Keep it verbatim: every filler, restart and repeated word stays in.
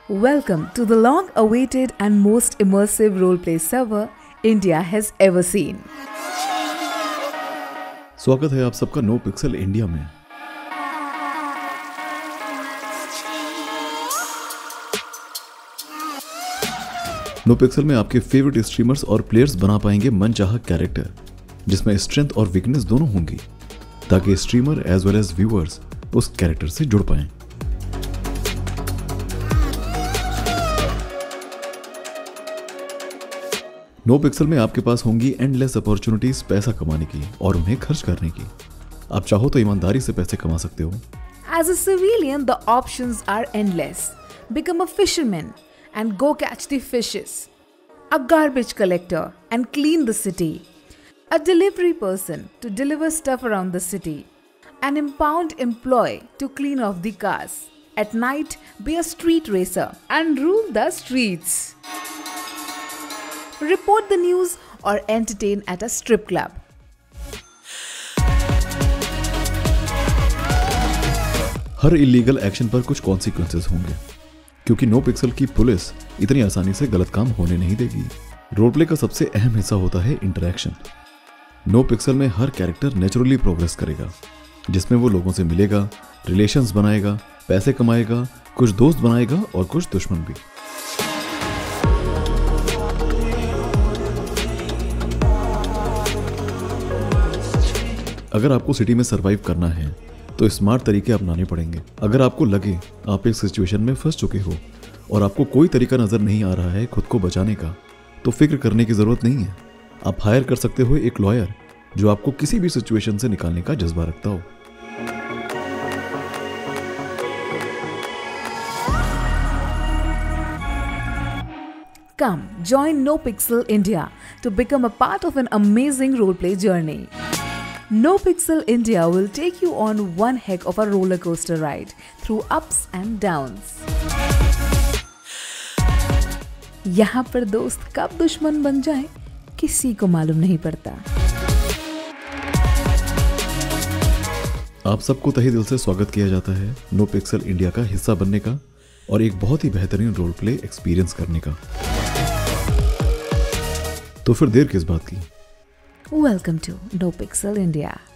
Welcome to the long-awaited and most immersive roleplay server India has ever seen. स्वागत है आप सबका no Pixel India में। No Pixel में आपके फेवरेट स्ट्रीमर्स और प्लेयर्स बना पाएंगे मनचाहा कैरेक्टर, जिसमें स्ट्रेंथ और वीकनेस दोनों होंगी, ताकि streamer as well as viewers उस कैरेक्टर से जुड़ पाएं। नो पिक्सल में आपके पास होंगी एंडलेस अपॉर्चुनिटीज पैसा कमाने की और उन्हें खर्च करने की। आप चाहो तो ईमानदारी से पैसे कमा सकते हो। As a civilian, the options are endless. Become a fisherman and go catch the fishes. A garbage collector and clean the city. A delivery person to deliver stuff around the city. An impound employee to clean off the cars. At night, be a street racer and rule the streets. Report the news or entertain at a strip club. हर illegal action पर कुछ consequences होंगे, क्योंकि no pixel की police इतनी आसानी से गलत काम होने नहीं देगी। रोलप्ले का सबसे अहम हिस्सा होता है इंटरैक्शन। नो पिक्सल में हर कैरेक्टर नेचुरली प्रोग्रेस करेगा, जिसमें वो लोगों से मिलेगा, रिलेशंस बनाएगा, पैसे कमाएगा, कुछ दोस्त बनाएगा और कुछ दुश्मन भी। अगर आपको सिटी में सरवाइव करना है तो स्मार्ट तरीके अपनाने पड़ेंगे। अगर आपको लगे आप एक सिचुएशन में फंस चुके हो और आपको कोई तरीका नजर नहीं आ रहा है खुद को बचाने का, तो फिक्र करने की जरूरत नहीं है। आप हायर कर सकते हो एक लॉयर जो आपको किसी भी सिचुएशन से निकालने का जज्बा रखता हो। Come, join No Pixel India to become a part of an amazing roleplay journey. No Pixel India will take you on one heck of a roller coaster ride through ups and downs. यहाँ पर दोस्त कब दुश्मन बन जाए किसी को मालूम नहीं पड़ता। आप सबको तहे दिल से स्वागत किया जाता है नो पिक्सल इंडिया का हिस्सा बनने का और एक बहुत ही बेहतरीन रोल प्ले एक्सपीरियंस करने का। तो फिर देर किस बात की? Welcome to No Pixel India.